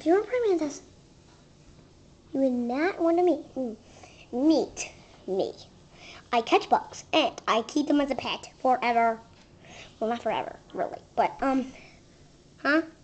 if you were a praying mantis, you would not want to meet me. I catch bugs and I keep them as a pet forever. Well, not forever, really, but huh?